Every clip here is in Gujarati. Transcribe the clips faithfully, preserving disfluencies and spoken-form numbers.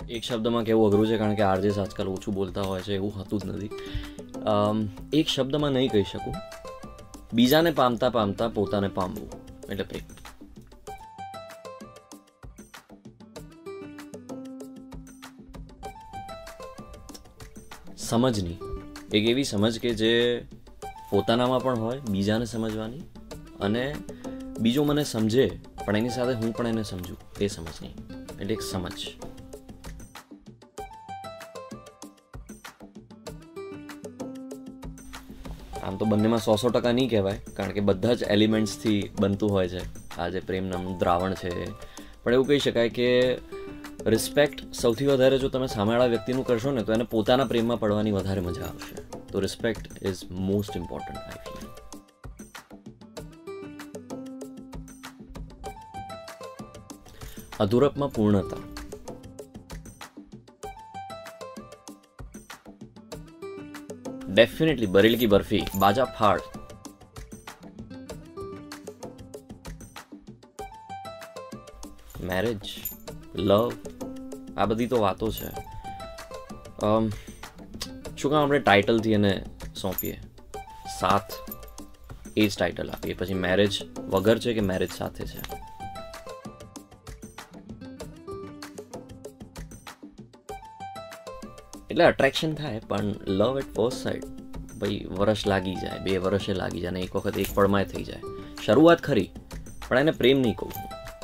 એક શબ્દમાં કહેવું અઘરું છે કારણ કે આરજેસ આજકાલ ઓછું બોલતા હોય છે, એવું હોતું જ નથી. એક શબ્દમાં નહીં કહી શકું, બીજાને પામતા પામતા પોતાને પામવું એટલે પ્રેમ. સમજની એક એવી સમજ કે જે પોતાનામાં પણ હોય, બીજાને સમજવાની, અને બીજો મને સમજે પણ એની સાથે હું પણ એને સમજું, એ સમજની એટલે એક સમજ. આમ તો બંનેમાં સો સો ટકા નહીં કહેવાય કારણ કે બધા જ એલિમેન્ટ્સથી બનતું હોય છે આ જે પ્રેમ નામનું દ્રાવણ છે. પણ એવું કહી શકાય કે રિસ્પેક્ટ સૌથી વધારે જો તમે સામેવાળા વ્યક્તિનું કરશો ને તો એને પોતાના પ્રેમમાં પડવાની વધારે મજા આવશે. તો respect is most important I feel. અધૂરપમાં પૂર્ણતા. डेफिनेटली बरेली की बर्फी, बाजा फाड़. मैरिज, लव, આ બધી તો વાતો છે. શું કામ આપણે ટાઇટલથી એને સોંપીએ, સાથ એ જ ટાઇટલ આપીએ, પછી મેરેજ વગર છે કે મેરેજ સાથે છે. એટલે અટ્રેક્શન થાય પણ લવ એટ ફર્સ્ટ સાઇટ ભાઈ વરસ લાગી જાય, બે વર્ષે લાગી જાય, ને એક વખત એક પળમાં થઈ જાય. શરૂઆત ખરી પણ એને પ્રેમ નહીં કહું.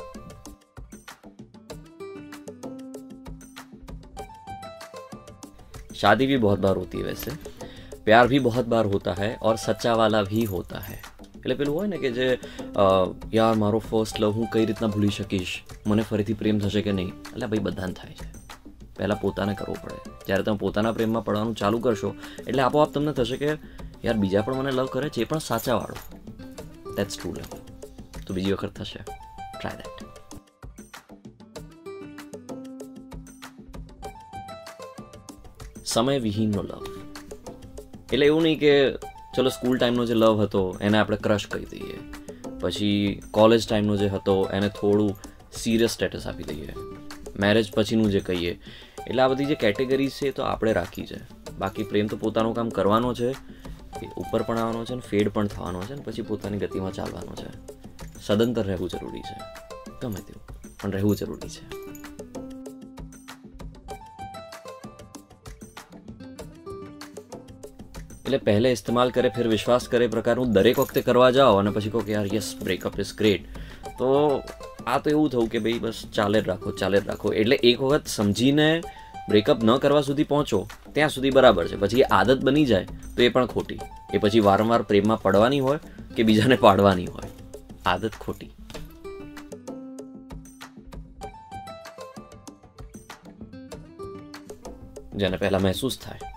शादी भी बहुत बार होती है वैसे, प्यार भी बहुत बार होता है और सच्चा वाला भी होता है. એટલે પેલું હોય ને કે જે યાર મારો ફર્સ્ટ લવ હું કઈ રીતના ભૂલી શકીશ, મને ફરીથી પ્રેમ થશે કે નહીં. એટલે ભાઈ બધાને થાય છે, પહેલાં પોતાને કરવું પડે. જ્યારે તમે પોતાના પ્રેમમાં પડવાનું ચાલુ કરશો એટલે આપોઆપ તમને થશે કે યાર બીજા પણ મને લવ કરે છે, એ પણ સાચાવાળો. દેટ્સ ટ્રુ લવ. તો બીજી વખત થશે, ટ્રાય દેટ. સમય વિહીનનો લવ એટલે એવું નહીં કે ચલો સ્કૂલ ટાઈમનો જે લવ હતો એને આપણે ક્રશ કહી દઈએ, પછી કોલેજ ટાઈમનો જે હતો એને થોડું સિરિયસ સ્ટેટસ આપી દઈએ, મેરેજ પછીનું જે કહીએ. એટલે આ બધી જે કેટેગરીઝ છે એ તો આપણે રાખી છે. બાકી પ્રેમ તો પોતાનું કામ કરવાનો છે, એ ઉપર પણ આવવાનો છે, ને ફેડ પણ થવાનો છે, ને પછી પોતાની ગતિમાં ચાલવાનો છે. સદંતર રહેવું જરૂરી છે, ગમે તેવું પણ રહેવું જરૂરી છે. એટલે પહેલે ઇસ્તેમાલ કરે ફિર વિશ્વાસ કરે પ્રકારનું દરેક વખતે કરવા જાઓ અને પછી કહો કે યાર યસ બ્રેકઅપ ઇઝ ગ્રેટ, તો આ તો એવું થયું કે ભાઈ બસ ચાલે જ રાખો ચાલે જ રાખો. એટલે એક વખત સમજીને બ્રેકઅપ ન કરવા સુધી પહોંચો ત્યાં સુધી બરાબર છે, પછી એ આદત બની જાય તો એ પણ ખોટી. એ પછી વારંવાર પ્રેમમાં પડવાની હોય કે બીજાને પાડવાની હોય, આદત ખોટી. જેને પહેલા મહેસૂસ થાય.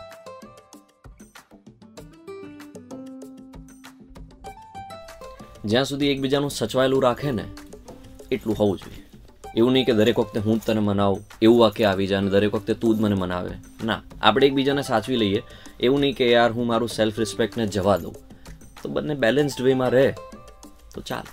જ્યાં સુધી એકબીજાનું સચવાયેલું રાખે ને એટલું હોવું જોઈએ. એવું નહીં કે દરેક વખતે હું જ તને મનાવું એવું વાક્ય આવી જાય અને દરેક વખતે તું જ મને મનાવે. ના, આપણે એકબીજાને સાચવી લઈએ. એવું નહીં કે યાર હું મારું સેલ્ફ રિસ્પેક્ટને જવા દઉં. તો બંને બેલેન્સ્ડ વેમાં રહે તો ચાલે.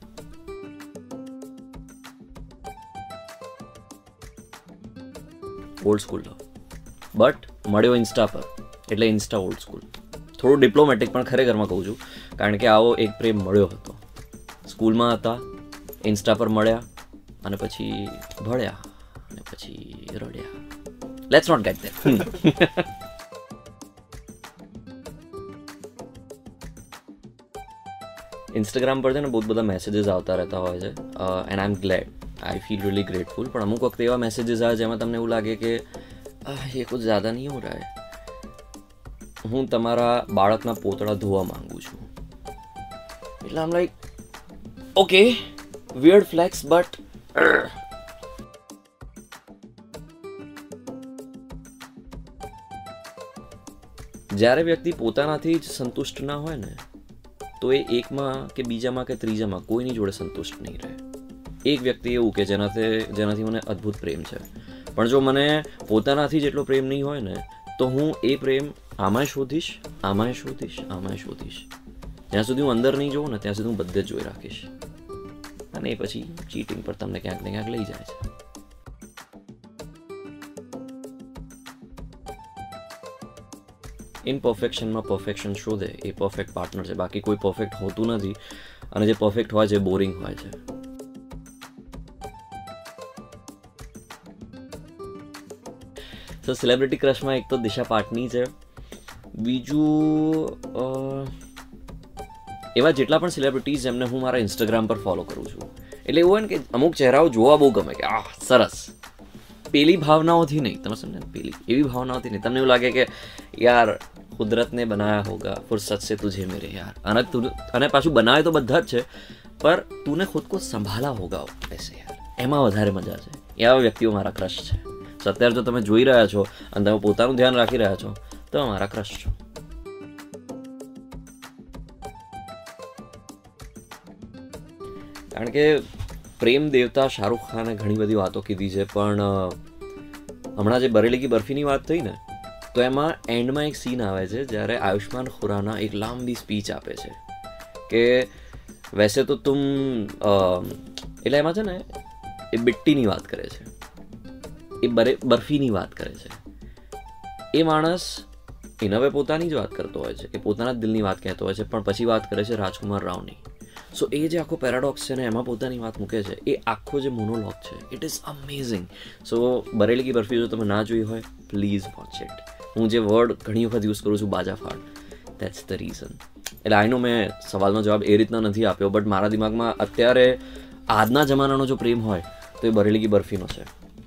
ઓલ્ડ સ્કૂલ લવ, બટ મળ્યો ઇન્સ્ટા પર એટલે ઇન્સ્ટા ઓલ્ડ સ્કૂલ. થોડું ડિપ્લોમેટિક પણ ખરેખરમાં કહું છું કારણ કે આવો એક પ્રેમ મળ્યો હતો. સ્કૂલમાં હતા, ઇન્સ્ટા પર મળ્યા અને પછી ભળ્યા અને પછી રડ્યા. Let's not get that. Instagram પર છે ને બહુ બધા મેસેજીસ આવતા રહેતા હોય છે and I am glad, I feel really grateful. પણ અમુક વખતે એવા મેસેજીસ આવે જેમાં તમને એવું લાગે કે એ કુછ જ્યાદા નહીં હો રહા હૈ. હું તમારા બાળકના પોતળા ધોવા માંગુ છું. એટલે આમ like okay weird flex but જ્યારે વ્યક્તિ પોતાનાથી જ સંતુષ્ટ ના હોય ને તો એ એકમાં કે બીજામાં કે ત્રીજામાં કોઈની જોડે સંતુષ્ટ નહીં રહે. એક વ્યક્તિ એવું કે જેનાથી જેનાથી મને અદ્ભુત પ્રેમ છે, પણ જો મને પોતાનાથી જ એટલો પ્રેમ નહીં હોય ને તો હું એ પ્રેમ આમાંય શોધીશ આમાંય શોધીશ આમાંય શોધીશ. જ્યાં સુધી હું અંદર નહીં જોઉં ને ત્યાં સુધી હું બધે જ જોઈ રાખીશ, અને એ પછી ચીટિંગ પર તમને ક્યાંક ને ક્યાંક લઈ જાય છે. ઇમ્પરફેક્શનમાં પરફેક્શન શોધે એ પરફેક્ટ પાર્ટનર છે. બાકી કોઈ પરફેક્ટ હોતું નથી, અને જે પરફેક્ટ હોય છે બોરિંગ હોય છે. તો સેલિબ્રિટી ક્રશમાં એક તો દિશા પાટની છે. બીજું એવા જેટલા પણ સેલિબ્રિટીઝ જેમને હું મારા ઇન્સ્ટાગ્રામ પર ફોલો કરું છું, એટલે એવું હોય ને કે અમુક ચહેરાઓ જોવા બહુ ગમે કે આહ સરસ, પેલી ભાવનાઓથી નહીં, તમે સમજે ને, પેલી એવી ભાવનાઓથી નહીં. તમને એવું લાગે કે યાર કુદરત ને બનાયા હોગા ફુરસત સે તુझे मेरे यार, અને તું અને પાછું બનાવે તો બધા જ છે, પર તુને ખુદ કો સંભાળા હોગા એસે યાર, એમાં વધારે મજા છે. એવા વ્યક્તિઓ મારા ક્રશ છે. તો અત્યારે જો તમે જોઈ રહ્યા છો અને તમે પોતાનું ધ્યાન રાખી રહ્યા છો તો મારા ક્રશ છો. કારણ કે પ્રેમ દેવતા શાહરૂખ ખાને ઘણી બધી વાતો કીધી છે, પણ હમણાં જે બરેલી કી બર્ફીની વાત થઈ ને, તો એમાં એન્ડમાં એક સીન આવે છે જ્યારે આયુષ્માન ખુરાના એક લાંબી સ્પીચ આપે છે કે વૈસે તો તુમ, એટલે એમાં છે ને એ બિટ્ટીની વાત કરે છે, એ બરે બર્ફીની વાત કરે છે. એ માણસ એને હવે પોતાની જ વાત કરતો હોય છે, કે પોતાના દિલની વાત કહેતો હોય છે, પણ પછી વાત કરે છે રાજકુમાર રાવની. સો એ જે આખો પેરાડોક્સ છે ને, એમાં પોતાની વાત મૂકે છે, એ આખો જે મોનોલોગ છે, it is amazing. So Bareilly Ki Barfi જો તમે ના જોઈ હોય, પ્લીઝ વોચ ઇટ. હું જે વર્ડ ઘણી વખત યુઝ કરું છું, બાજાફાડ, દેટ્સ ધ રીઝન. એટલે આઈનો મેં સવાલનો જવાબ એ રીતના નથી આપ્યો, બટ મારા દિમાગમાં અત્યારે આજના જમાનાનો જો પ્રેમ હોય તો એ બરેલી કી બર્ફીનો છે.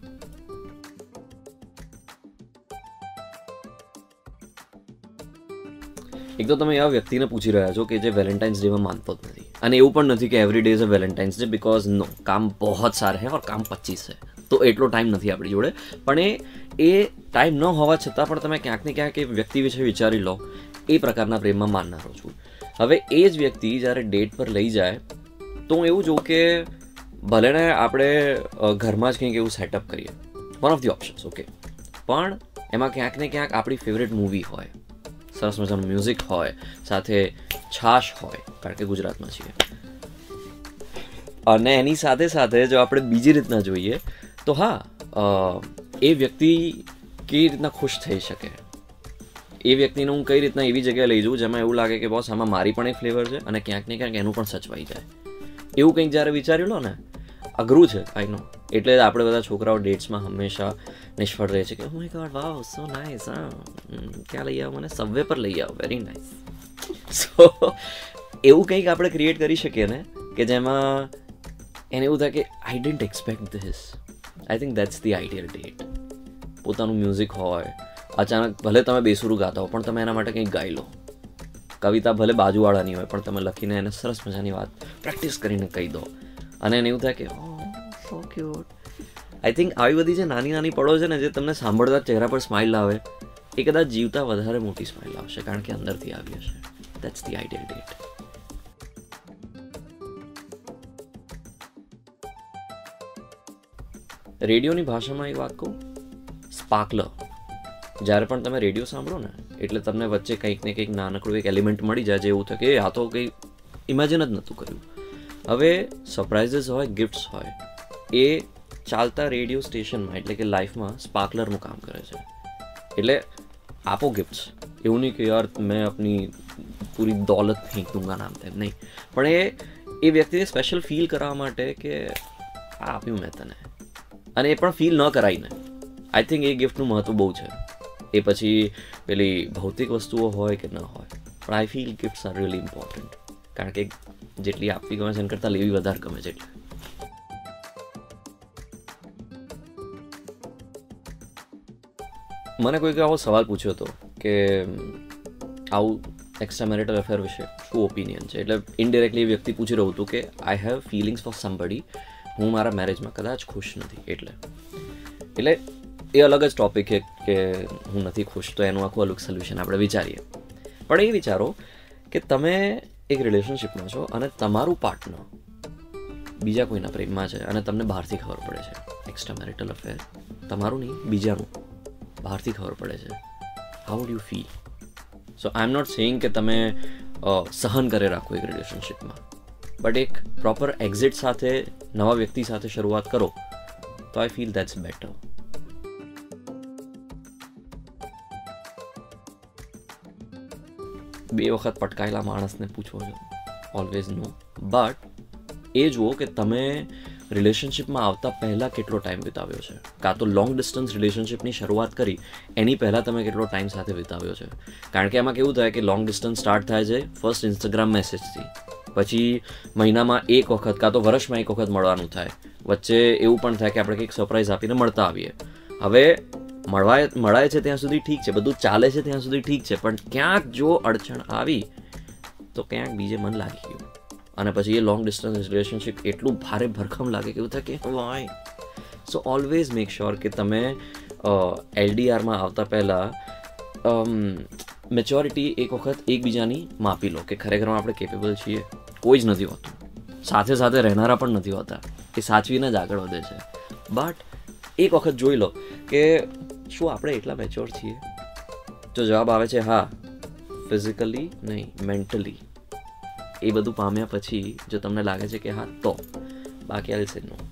એક તો તમે એવા વ્યક્તિને પૂછી રહ્યા છો કે જે વેલેન્ટાઇન્સ ડેમાં માનતો જ નથી, અને એવું પણ નથી કે every day is a Valentine's day, because no, કામ બહોત સારે હૈ ઓર કામ પચીસ है, તો એટલો ટાઈમ નથી આપણી જોડે. પણ એ એ ટાઈમ ન હોવા છતાં પણ તમે ક્યાંક ને ક્યાંક એ વ્યક્તિ વિશે વિચારી લો, એ પ્રકારના પ્રેમમાં માનનારો છું. હવે એ જ વ્યક્તિ જ્યારે ડેટ પર લઈ જાય તો હું એવું જોઉં કે ભલે ને આપણે ઘરમાં જ કંઈક એવું સેટઅપ કરીએ, one of the options, okay, પણ એમાં ક્યાંક ને ક્યાંક આપણી ફેવરેટ મૂવી હોય, સરસ મજાનું મ્યુઝિક હોય, સાથે છાશ હોય, કારણ કે ગુજરાતમાં છીએ, અને એની સાથે સાથે જો આપણે બીજી રીતના જોઈએ તો હા, એ વ્યક્તિ કેવી રીતના ખુશ થઈ શકે, એ વ્યક્તિને હું કઈ રીતના એવી જગ્યાએ લઈ જાઉં જેમાં એવું લાગે કે બોસ આમાં મારી પણ એક ફ્લેવર છે, અને ક્યાંક ને ક્યાંક એનું પણ સચવાઈ જાય. એવું કંઈક જ્યારે વિચાર્યું લો ને, અઘરું છે આઈ નો. એટલે આપણે બધા છોકરાઓ ડેટ્સમાં હંમેશા નિષ્ફળ રહે છે કે oh my God, wow, so nice, હા, ક્યાં લઈ આવો મને, સબવે પર લઈ આવો, વેરી નાઇસ. સો એવું કંઈક આપણે ક્રિએટ કરી શકીએ ને કે જેમાં એને એવું થાય કે I didn't expect this. I think that's the ideal date. પોતાનું મ્યુઝિક હોય, અચાનક ભલે તમે બેસુરું ગાતા હો, પણ તમે એના માટે કંઈક ગાઈ લો. કવિતા ભલે બાજુવાળાની હોય, પણ તમે લખીને એને સરસ મજાની વાત પ્રેક્ટિસ કરીને કહી દો, અને એને એવું થાય કે ઓ સો ક્યુટ. આઈ થિંક આવી બધી જે નાની નાની પળો છે ને, જે તમને સાંભળતા ચહેરા પર સ્માઇલ આવે, એ કદાચ જીવતા વધારે મોટી સ્માઇલ આવશે, કારણ કે અંદરથી આવી હશે. That's the ideal date. રેડિયોની ભાષામાં એક વાત કહું, સ્પાર્કલર. જ્યારે પણ તમે રેડિયો સાંભળો ને, એટલે તમને વચ્ચે કંઈક ને કંઈક નાનકડું એક એલિમેન્ટ મળી જાય, જે એવું થાય કે આ તો કંઈ ઇમેજિન જ નહોતું કર્યું. હવે સરપ્રાઇઝીસ હોય, ગિફ્ટ્સ હોય, એ ચાલતા રેડિયો સ્ટેશનમાં, એટલે કે લાઈફમાં સ્પાર્કલરનું કામ કરે છે. એટલે આપો ગિફ્ટ્સ, એવું નહીં કે યાર મેં આપની પૂરી દોલત ફેંક દૂંગા નામ તેમ નહીં, પણ એ એ વ્યક્તિને સ્પેશિયલ ફીલ કરાવવા માટે કે આ આપ્યું મેં તને, અને એ પણ ફીલ ન કરાવીને. આઈ થિંક એ ગિફ્ટનું મહત્વ બહુ છે. એ પછી પેલી ભૌતિક વસ્તુઓ હોય કે ન હોય, પણ I feel gifts are really important, કારણ કે જેટલી આપવી ગમે છે એના કરતાં લેવી વધારે ગમે છે. એટલે મને કોઈક આવો સવાલ પૂછ્યો હતો કે આવું એક્સ્ટ્રા મેરિટલ અફેર વિશે શું ઓપિનિયન છે. એટલે ઇનડિરેક્ટલી એ વ્યક્તિ પૂછી રહ્યું હતું કે I have feelings for somebody, હું મારા મેરેજમાં કદાચ ખુશ નથી. એટલે એટલે એ અલગ જ ટોપિક છે કે હું નથી ખુશ, તો એનું આખું અલગ સોલ્યુશન આપણે વિચારીએ. પણ એ વિચારો કે તમે એક રિલેશનશિપમાં છો અને તમારું પાર્ટનર બીજા કોઈના પ્રેમમાં છે, અને તમને બહારથી ખબર પડે છે. એક્સ્ટ્રા મેરિટલ અફેર તમારું નહીં, બીજાનું, બહારથી ખબર પડે છે. How would you feel? So I am not saying કે તમે સહન કરે રાખો એક રિલેશનશિપમાં, બટ એક પ્રોપર એક્ઝિટ સાથે નવા વ્યક્તિ સાથે શરૂઆત કરો, તો આઈ ફીલ દેટ્સ બેટર. બે વખત પટકાયેલા માણસને પૂછો છો, ઓલવેઝ નો. બટ એ જુઓ કે તમે રિલેશનશિપમાં આવતા પહેલાં કેટલો ટાઈમ વિતાવ્યો છે, કાં તો લોંગ ડિસ્ટન્સ રિલેશનશિપની શરૂઆત કરી એની પહેલાં તમે કેટલો ટાઈમ સાથે વિતાવ્યો છે. કારણ કે એમાં કેવું થાય કે લોંગ ડિસ્ટન્સ સ્ટાર્ટ થાય છે ફર્સ્ટ ઇન્સ્ટાગ્રામ મેસેજથી, પછી મહિનામાં એક વખત કાં તો વર્ષમાં એક વખત મળવાનું થાય, વચ્ચે એવું પણ થાય કે આપણે કંઈક સરપ્રાઈઝ આપીને મળતા આવીએ. હવે મળવાય મળાય છે ત્યાં સુધી ઠીક છે, બધું ચાલે છે ત્યાં સુધી ઠીક છે, પણ ક્યાંક જો અડચણ આવી તો ક્યાંક બીજે મન લાગી ગયું, અને પછી એ લોંગ ડિસ્ટન્સ રિલેશનશિપ એટલું ભારે ભરખમ લાગે કે એવું થાય કે why. So always make sure કે તમે એલડીઆરમાં આવતા પહેલાં મેચ્યોરિટી એક વખત એકબીજાની માપી લો કે ખરેખરમાં આપણે કેપેબલ છીએ. કોઈ જ નથી હોતું, સાથે સાથે રહેનારા પણ નથી હોતા, એ સાચવીને જ આગળ વધે છે. બટ એક વખત જોઈ લો કે શું આપણે એટલા મેચ્યોર છીએ? જો જવાબ આવે છે હા, ફિઝિકલી નહીં મેન્ટલી, એ બધું પામ્યા પછી જો તમને લાગે છે કે હા તો, બાકી આઈ સે નો.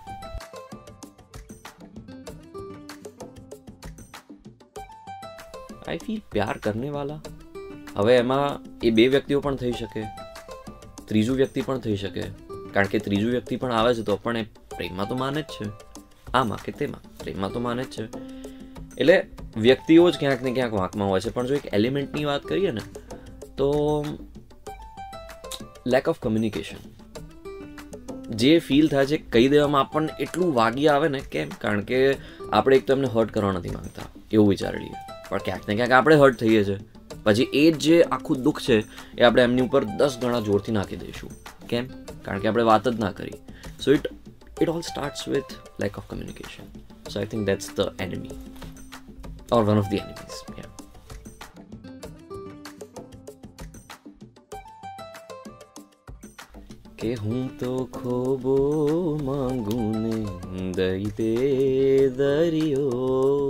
આઈ ફીલ પ્યાર કરને વાલા, હવે એમાં એ બે વ્યક્તિઓ પણ થઈ શકે, ત્રીજું વ્યક્તિ પણ થઈ શકે, કારણ કે ત્રીજું વ્યક્તિ પણ આવે છે તો પણ એ પ્રેમમાં તો માને જ છે, આમાં કે તેમાં પ્રેમમાં તો માને જ છે. એટલે વ્યક્તિઓ જ ક્યાંક ને ક્યાંક વાંકમાં હોય છે. પણ જો એક એલિમેન્ટની વાત કરીએ ને તો લેક ઓફ કમ્યુનિકેશન. જે ફીલ થાય છે કહી દેવામાં આપણને એટલું વાગી આવે ને, કેમ? કારણ કે આપણે એક તો એમને હર્ટ કરવા નથી માંગતા એવું વિચારી લઈએ, પણ ક્યાંક ને ક્યાંક આપણે હર્ટ થઈએ છીએ, પછી એ જે આખું દુઃખ છે એ આપણે એમની ઉપર દસ ગણા જોરથી નાખી દઈશું. કેમ? કારણ કે આપણે વાત જ ના કરી. So it it all starts with lack of communication. So I think that's the enemy or one of the enemies. યા કે હું તો ખોબો માંગુ ને દઈ દે દરિયો,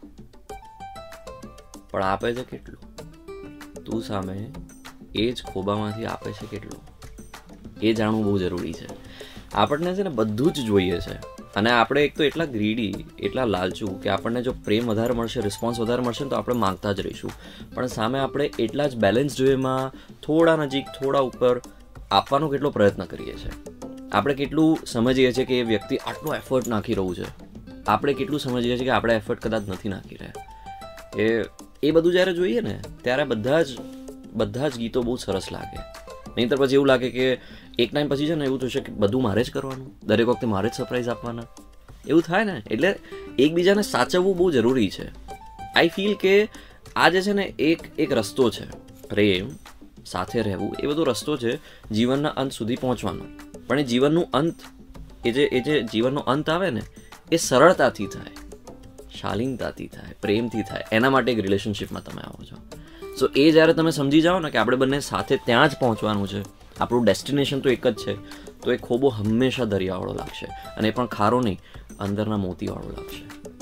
પણ આપે છે કેટલું? તું સામે એ જ ખોબામાંથી આપે છે કેટલું? એ જાણવું બહુ જરૂરી છે. આપણને છે ને બધું જ જોઈએ છે, અને આપણે એક તો એટલા ગ્રીડી, એટલા લાલચુ કે આપણને જો પ્રેમ વધારે મળશે, રિસ્પોન્સ વધારે મળશે ને તો આપણે માંગતા જ રહીશું. પણ સામે આપણે એટલા જ બેલેન્સ જોઈએ, એમાં થોડા નજીક થોડા ઉપર આપવાનો કેટલો પ્રયત્ન કરીએ છીએ. આપણે કેટલું સમજીએ છીએ કે એ વ્યક્તિ આટલો એફર્ટ નાખી રહ્યું છે, આપણે કેટલું સમજીએ છીએ કે આપણે એફર્ટ કદાચ નથી નાખી રહ્યા. એ એ બધું જ્યારે જોઈએ ને ત્યારે બધા જ બધા જ ગીતો બહુ સરસ લાગે. નહીંતર પછી એવું લાગે કે એક ટાઈમ પછી છે ને એવું થશે કે બધું મારે જ કરવાનું, દરેક વખતે મારે જ સરપ્રાઈઝ આપવાના, એવું થાય ને. એટલે એકબીજાને સાચવવું બહુ જરૂરી છે. આઈ ફીલ કે આ જે છે ને એક એક રસ્તો છે, પ્રેમ સાથે રહેવું, એ બધો રસ્તો છે જીવનના અંત સુધી પહોંચવાનો. પણ એ જીવનનું અંત, એ જે એ જે જીવનનો અંત આવે ને એ સરળતાથી થાય, શાલીનતાથી થાય, પ્રેમથી થાય. એના માટે એક રિલેશનશિપમાં તમે આવો છો. સો એ જ્યારે તમે સમજી જાઓ ને કે આપણે બંને સાથે ત્યાં જ પહોંચવાનું છે, આપણું ડેસ્ટિનેશન તો એક જ છે, તો એ ખોબો હંમેશા દરિયાવાળો લાગશે, અને એ પણ ખારો નહીં, અંદરના મોતીવાળો લાગશે.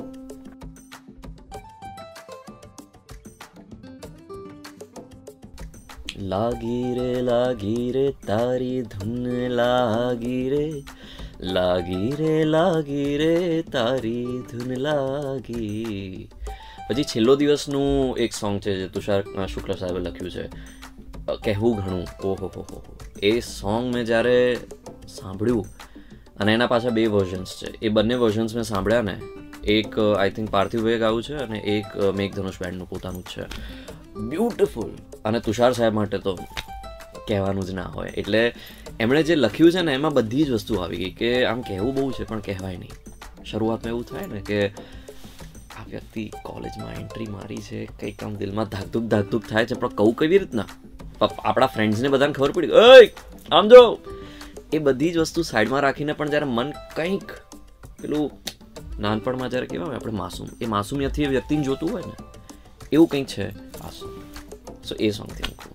લાગી રે લાગી રે તારી ધૂન લાગી રે, લાગી રે લાગી રે તારી ધૂન લાગી. પછી છેલ્લો દિવસનું એક સોંગ છે જે તુષાર શુક્લ સાહેબે લખ્યું છે, કહેવું ઘણું. ઓહો હો હો. એ સોંગ મેં જ્યારે સાંભળ્યું, અને એના પાછા બે વર્ઝન્સ છે, એ બંને વર્ઝન્સ મેં સાંભળ્યા ને, એક આઈ થિંક પાર્થિવભાઈએ ગાયું છે અને એક મેઘધનુષ બેન્ડનું પોતાનું જ છે. બ્યુટિફુલ. અને તુષાર સાહેબ માટે તો કહેવાનું જ ના હોય. એટલે એમણે જે લખ્યું છે ને એમાં બધી જ વસ્તુ આવી ગઈ કે આમ કહેવું બહુ છે પણ કહેવાય નહીં. શરૂઆતમાં એવું થાય ને કે આ વ્યક્તિ કોલેજમાં એન્ટ્રી મારી છે, કંઈક આમ દિલમાં ધાકધૂક ધાકધૂક થાય છે, પણ કહું કેવી રીતના? આપણા ફ્રેન્ડ્સને બધાને ખબર પડી, ઓય આમ જો. એ બધી જ વસ્તુ સાઈડમાં રાખીને પણ જ્યારે મન કંઈક પેલું નાનપણમાં જ્યારે કહેવાય હોય આપણે માસૂમ, એ માસૂમિયતથી એ વ્યક્તિને જોતું હોય ને, એવું કંઈક છે આ સોંગ. સો એ સોંગથી હું કહું.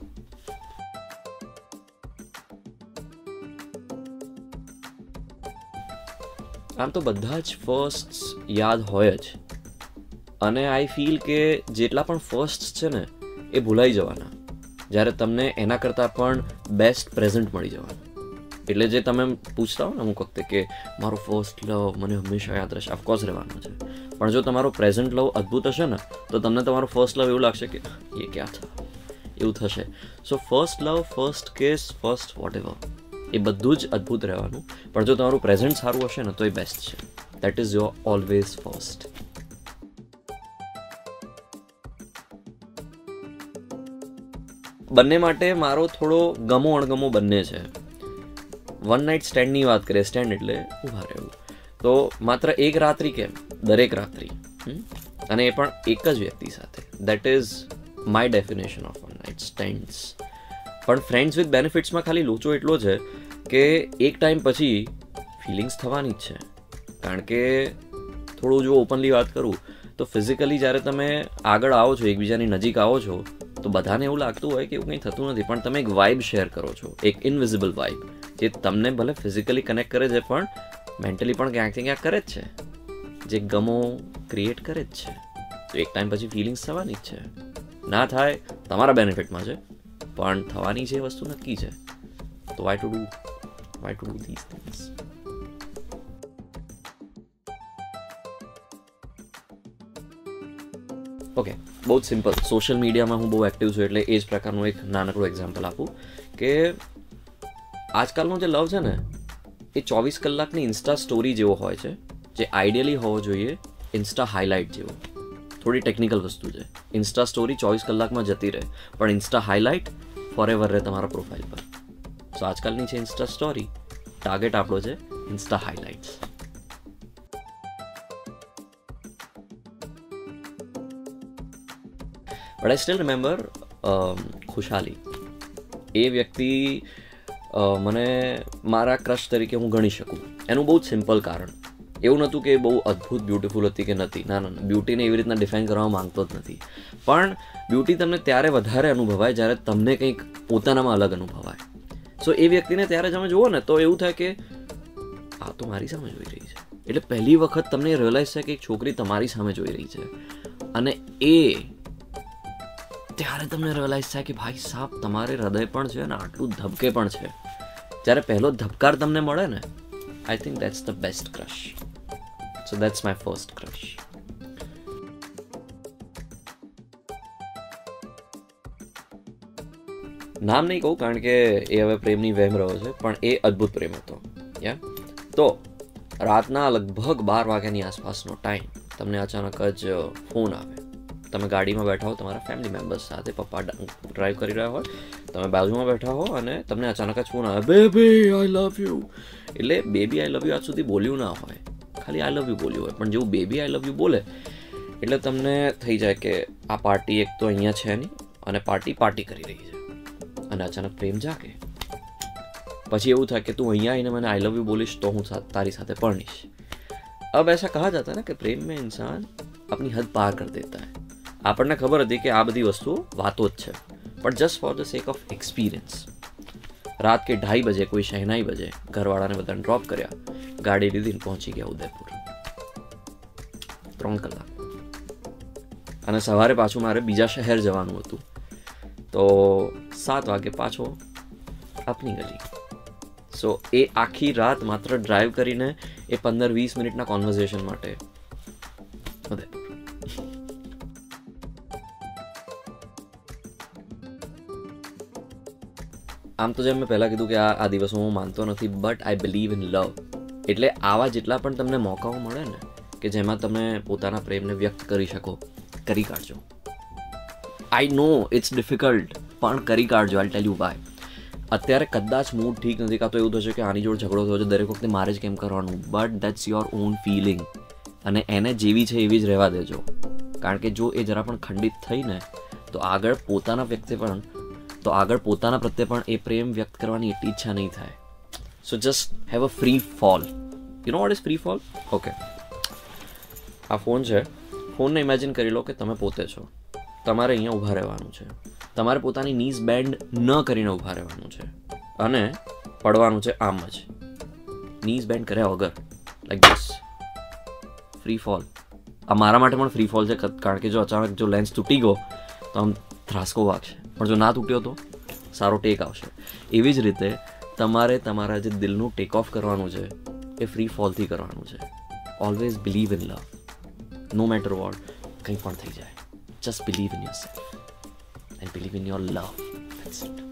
આમ તો બધા જ ફર્સ્ટ યાદ હોય જ, અને આઈ ફીલ કે જેટલા પણ ફર્સ્ટ છે ને એ ભૂલાઈ જવાના જ્યારે તમને એના કરતાં પણ બેસ્ટ પ્રેઝન્ટ મળી જવાનું. એટલે જે તમે પૂછતા હો ને અમુક વખતે કે મારો ફર્સ્ટ લવ મને હંમેશા યાદ રહેશે, ઓફકોર્સ રહેવાનો છે, પણ જો તમારો પ્રેઝન્ટ લવ અદ્ભુત હશે ને તો તમને તમારો ફર્સ્ટ લવ એવું લાગશે કે એ ક્યાં થા, એવું થશે. So first love, first kiss, first whatever, એ બધું જ અદ્ભુત રહેવાનું. પણ જો તમારું પ્રેઝન્ટ સારું હશે ને તો એ બેસ્ટ છે. That is your always first. બંને માટે મારો થોડો ગમો અણગમો બંને છે. વન નાઇટ સ્ટેન્ડની વાત કરીએ, સ્ટેન્ડ એટલે ઊભા રહેવું, તો માત્ર એક રાત્રિ કેમ, દરેક રાત્રિ, અને એ પણ એક જ વ્યક્તિ સાથે. That is my definition of one night stands. પણ ફ્રેન્ડ્સ વિથ બેનિફિટ્સમાં ખાલી લોચો એટલો છે કે એક ટાઈમ પછી ફિલિંગ્સ થવાની જ છે. કારણ કે થોડું જો ઓપનલી વાત કરું તો ફિઝિકલી જ્યારે તમે આગળ આવો છો, એકબીજાની નજીક આવો છો, તો બધાને એવું લાગતું હોય કે એવું કંઈ થતું નથી, પણ તમે એક વાઇબ શેર કરો છો, એક ઇનવિઝિબલ વાઇબ, જે તમને ભલે ફિઝિકલી કનેક્ટ કરે છે પણ મેન્ટલી પણ ક્યાંકથી ક્યાંક કરે જ છે, જે ગમો ક્રિએટ કરે જ છે. તો એક ટાઈમ પછી ફિલિંગ્સ થવાની જ છે. ના થાય તમારા બેનિફિટમાં છે, પણ થવાની છે એ વસ્તુ નક્કી છે. તો why to do why to do this things. Okay, બહુ જ સિમ્પલ. સોશિયલ મીડિયામાં હું બહુ એક્ટિવ છું એટલે એ જ પ્રકારનું એક નાનકડું એક્ઝામ્પલ આપું કે આજકાલનો જે લવ છે ને એ ચોવીસ કલાકની ઇન્સ્ટા સ્ટોરી જેવો હોય છે, જે આઈડિયલી હોવો જોઈએ ઇન્સ્ટા હાઇલાઇટ જેવો. થોડી ટેકનિકલ વસ્તુ છે. ઇન્સ્ટા સ્ટોરી ચોવીસ કલાકમાં જતી રહે, પણ ઇન્સ્ટા હાઇલાઇટ ફોર એવર રહે તમારા પ્રોફાઇલ પર. સો આજકાલની છે ઇન્સ્ટા સ્ટોરી, ટાર્ગેટ આપણો છે insta highlights. But I still remember Khushali. એ વ્યક્તિ મને મારા ક્રશ તરીકે હું ગણી શકું. એનું બહુ જ સિમ્પલ કારણ, એવું નહોતું કે બહુ અદ્ભુત બ્યુટીફુલ હતી કે નથી. ના ના, બ્યુટીને એવી રીતના ડિફાઇન કરવા માંગતો જ નથી. પણ બ્યુટી તમને ત્યારે વધારે અનુભવાય જ્યારે તમને કંઈક પોતાનામાં અલગ અનુભવાય. સો એ વ્યક્તિને ત્યારે તમે જુઓ ને તો એવું થાય કે આ તો મારી સામે જોઈ રહી છે. એટલે પહેલી વખત તમને રિયલાઇઝ થાય કે એક છોકરી તમારી સામે જોઈ રહી છે, અને એ ત્યારે તમને રિયલાઇઝ થાય કે ભાઈ સાહેબ તમારે હૃદય પણ છે અને આટલું ધબકે પણ છે. જ્યારે પહેલો ધબકાર તમને મળે ને, I think that's the best crush. So that's my first crush. નામ નહીં કહું કારણ કે એ હવે પ્રેમની વહેમ રહ્યો છે, પણ એ અદ્ભુત પ્રેમ હતો. યા તો રાતના લગભગ બાર વાગ્યાની આસપાસનો ટાઈમ, તમને અચાનક જ ફોન આવે. તમે ગાડીમાં બેઠા હો તમારા ફેમિલી મેમ્બર્સ સાથે, પપ્પા ડ્રાઈવ કરી રહ્યા હોય, તમે બાજુમાં બેઠા હો અને તમને અચાનક જ ફોન આવે, બેબી આઈ લવ યુ. એટલે બેબી આઈ લવ યુ આજ સુધી બોલ્યું ના હોય, ખાલી આઈ લવ યુ બોલ્યું હોય, પણ જેવું બેબી આઈ લવ યુ બોલે એટલે તમને થઈ જાય કે આ પાર્ટી એક તો અહીંયા છે નહીં, અને પાર્ટી પાર્ટી કરી રહી છે, અને અચાનક પ્રેમ જાગે. પછી એવું થાય કે તું અહીંયા આવીને મને આઈ લવ યુ બોલીશ તો હું તારી સાથે પરણીશ. अब ऐसा कहा जाता है ना कि प्रेम में इंसान अपनी हद पार कर देता है. આપણને ખબર હતી કે આ બધી વસ્તુઓ વાતો જ છે, પણ just for the sake of experience. રાત કે ઢાઈ બજે કોઈ શહેનાઈ બજે ઘરવાળાને બધાને ડ્રોપ કર્યા, ગાડી લીધીને પહોંચી ગયા ઉદયપુર. ત્રણ કલાક. અને સવારે પાછું મારે બીજા શહેર જવાનું હતું, તો સાત વાગે પાછો આપની ગલી. સો એ આખી રાત માત્ર ડ્રાઈવ કરીને એ પંદર વીસ મિનિટના કોન્વર્ઝેશન માટે ઉદયપુર. આમ તો જેમ મેં પહેલાં કીધું કે આ આ દિવસો હું માનતો નથી, but I believe in love. એટલે આવા જેટલા પણ તમને મોકાઓ મળે ને કે જેમાં તમે પોતાના પ્રેમને વ્યક્ત કરી શકો, કરી કાઢજો. આઈ નો ઇટ્સ ડિફિકલ્ટ, પણ કરી કાઢજો. આઈ ટેલ યુ વાય. અત્યારે કદાચ મૂડ ઠીક નથી, કાં તો એવું થશે કે આની જોડે ઝઘડો થયો છે, દરેક વખતે મારે જ કેમ કરવાનું, but that's your own feeling, અને એને જેવી છે એવી જ રહેવા દેજો. કારણ કે જો એ જરા પણ ખંડિત થઈને તો આગળ પોતાના વ્યક્તિ પણ તો આગળ પોતાના પ્રત્યે પણ એ પ્રેમ વ્યક્ત કરવાની એટલી ઈચ્છા નહીં થાય. So just have a free fall. You know what is free fall? Okay, આ ફોન છે, ફોનને ઇમેજિન કરી લો કે તમે પોતે છો. તમારે અહીંયા ઊભા રહેવાનું છે, તમારે પોતાની નીઝ બેન્ડ ન કરીને ઊભા રહેવાનું છે, અને પડવાનું છે આમ જ, નીઝ બેન્ડ કર્યા વગર, લાઈક ધીસ. Free fall. આ મારા માટે પણ ફ્રી ફોલ છે, કારણ કે જો અચાનક જો લેન્સ તૂટી ગયો તો આમ ધ્રાસકો વાગશે, પણ જો ના તૂટ્યો તો સારો ટેક આવશે. એવી જ રીતે તમારે તમારા જે દિલનું ટેક ઓફ કરવાનું છે એ ફ્રી ફોલથી કરવાનું છે. Always believe in love, no matter what, કંઈ પણ થઈ જાય. Just believe in yourself and believe in your love. That's it.